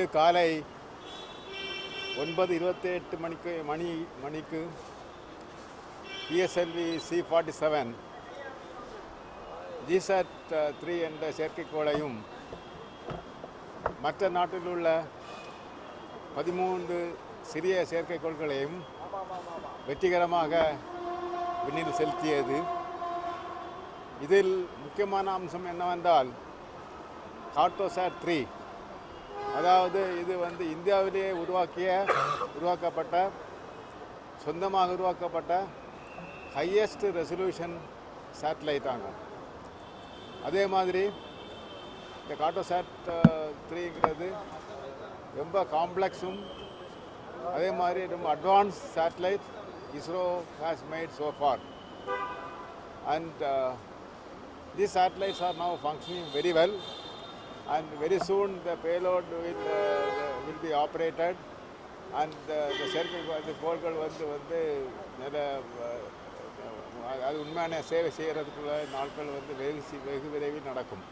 காலை 9:28 மணிக்கு PSLV C-47 GSAT-3 என்ற செயற்கைக்கோளையும் மற்ற நாட்டில் உள்ள 13 சிறிய செயற்கைக்கோள்களையும் வெற்றிகரமாக விண்ணில் செலுத்தியது. இதில் முக்கியமான அம்சம் என்னவென்றால் கார்ட்டோசாட்-3, அதாவது இது இந்தியாவிலேயே சொந்தமாக உருவாக்கப்பட்ட ஹையஸ்ட் ரெசல்யூஷன் சேட்டலைட் ஆகும். அதே மாதிரி இந்த கார்ட்டோசாட்-3ங்கிறது ரொம்ப காம்ப்ளெக்ஸும் அதே மாதிரி ரொம்ப advance satellite ISRO has made so far, and these satellites are now functioning very well, and very soon the payload will be operated, and the செயற்கைக்கோள்கள் அது உண்மையான சேவை செய்கிறதுக்குள்ள நாட்கள் வெகு விரைவில் நடக்கும்.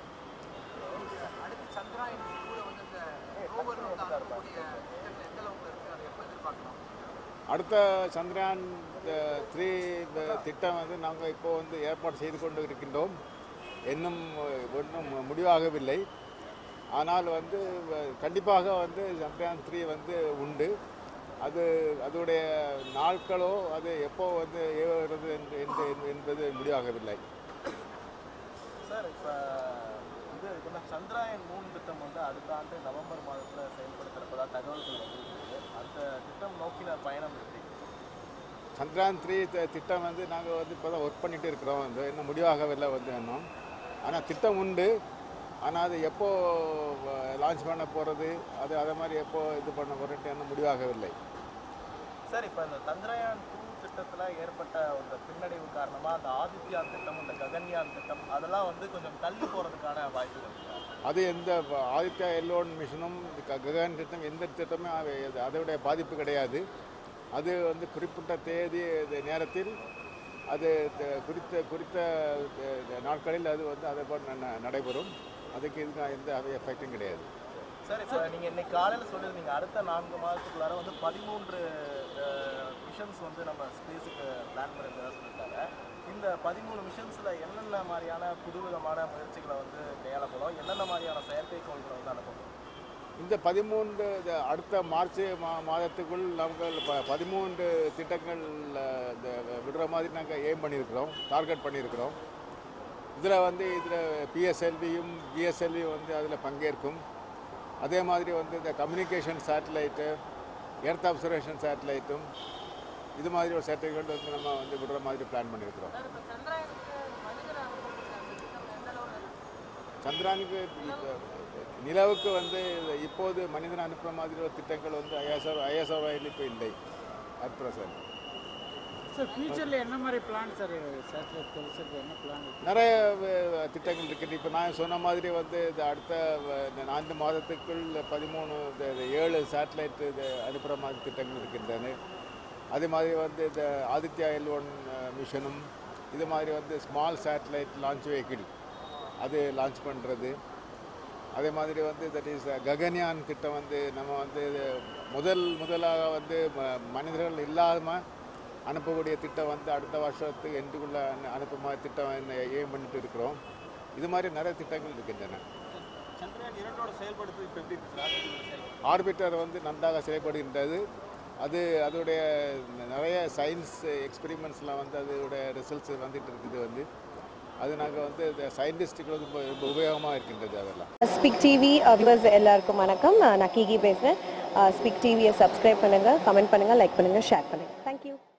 அடுத்த சந்திரயான் 3 திட்டம் நாங்கள் இப்போ ஏற்பாடு செய்து கொண்டு இருக்கின்றோம். இன்னும் ஒன்றும் முடிவாகவில்லை. ஆனால் கண்டிப்பாக சந்திரயான் 3 உண்டு. அதோடைய நாட்களோ அது எப்போ ஏவுகிறது என்பது முடிவாகவில்லை. சார், இப்போ சந்திரயான் 3 திட்டம் அடுத்த ஆண்டு நவம்பர் மாதத்தில் செயல்படுத்துறப்பதா தகவல்கள் வந்துருக்கு. அந்த திட்டம் நோக்கின பயணம் எப்படி? சந்திரயான் 3 திட்டம் நாங்கள் இப்போ தான் ஒர்க் பண்ணிகிட்டு இருக்கிறோம். இன்னும் முடிவாகவில்லை இன்னும். ஆனால் திட்டம் உண்டு. ஆனால் அது எப்போ லான்ச் பண்ண போகிறது, அதே மாதிரி எப்போ இது பண்ண போகிறது இன்னும் முடிவாகவில்லை. சார், இப்போ இந்த சந்திரயான் 2 திட்டத்தில் ஏற்பட்ட ஒரு பின்னடைவு காரணமாக அந்த ஆதித்யான் திட்டம், இந்த ககன்யான் திட்டம் அதெல்லாம் கொஞ்சம் தள்ளி போகிறதுக்கான வாய்ப்புகள். அது எந்த ஆதித்யா L1 மிஷனும் ககன் திட்டம் எந்த திட்டமே அதோடைய பாதிப்பு கிடையாது. அது குறிப்பிட்ட தேதி நேரத்தில் அது குறித்த நாட்களில் அது அதே போல் நடைபெறும். அதுக்கு எந்த எஃபெக்டும் கிடையாது. சார், இப்போ நீங்கள் இன்னைக்கு காலையில் சொல்லியிருந்தீங்க அடுத்த 4 மாதத்துக்குள்ளார 13 மிஷன்ஸ் நம்ம ஸ்பேஸுக்கு பிளான் பண்ணியிருந்ததாக சொல்லியிருக்காங்க. இந்த 13 மிஷன்ஸில் என்னென்ன மாதிரியான புதுவிதமான முயற்சிகளை கையாளப்படும், என்னென்ன மாதிரியான செயற்கைக்கோள்களை அனுப்பப்படும்? இந்த 13 அடுத்த மார்ச் மாதத்துக்குள் நாங்கள் 13 திட்டங்கள் விடுற மாதிரி நாங்கள் எய்ம் பண்ணியிருக்கிறோம், டார்கெட் பண்ணியிருக்கிறோம். இதில் PSLVயும் GSLVயும் அதில் பங்கேற்கும். அதே மாதிரி இந்த கம்யூனிகேஷன் சேட்டலைட்டு, எர்த் அப்சர்வேஷன் சேட்டலைட்டும் இது மாதிரி ஒரு சேட்டலைட் நம்ம விடுற மாதிரி பிளான் பண்ணியிருக்கிறோம். சந்திரானுக்கு நிலவுக்கு இப்போது மனிதன் அனுப்புகிற மாதிரி ஒரு திட்டங்கள் ISROவில் இப்போ இல்லை அட் ப்ரெசன்ட். சார், ஃபியூச்சரில் என்ன மாதிரி பிளான் சார் சேட்டலைட் செல்ஸுக்கு என்ன பிளான்? நிறைய திட்டங்கள் இருக்குது. இப்போ நான் சொன்ன மாதிரி இது அடுத்த 4 மாதத்துக்குள் 7 சேட்டலைட் அனுப்புகிற மாதிரி திட்டங்கள் இருக்கின்றன. அதே மாதிரி இந்த ஆதித்யா L1 மிஷனும் இது மாதிரி ஸ்மால் சேட்டலைட் லான்ச் வெஹிக்கிள் அது லான்ச் பண்ணுறது. அதே மாதிரி தட் இஸ் ககன்யான் திட்டம் நம்ம முதலாக மனிதர்கள் இல்லாமல் அனுப்பக்கூடிய திட்டம் அடுத்த வருஷத்துக்கு எண்டுக்குள்ளே அனுப்புற மாதிரி திட்டம் எய்ம் பண்ணிட்டு இருக்கிறோம். இது மாதிரி நிறைய திட்டங்கள் இருக்கின்றன. சந்திரயான் 2ஓட செயல்படுத்து இப்போ எப்படி இருக்குது? ஆர்பிட்டர் நன்றாக செயல்படுகின்றது. அதோடைய நிறைய சயின்ஸ் எக்ஸ்பெரிமெண்ட்ஸ்லாம் அதோடைய ரிசல்ட்ஸ் வந்துட்டு இருக்குது. அது நாங்கள் சயின்டிஸ்ட்டுக்கு ரொம்ப உபயோகமாக இருக்கின்றது. அதெல்லாம் ஸ்பிக் டிவி வியூவர்ஸ் எல்லாருக்கும் வணக்கம். நான் கீகி பேசுகிறேன். ஸ்பிக் டிவியை சப்ஸ்கிரைப் பண்ணுங்கள், கமெண்ட் பண்ணுங்கள், லைக் பண்ணுங்கள், ஷேர் பண்ணுங்கள். தேங்க்யூ.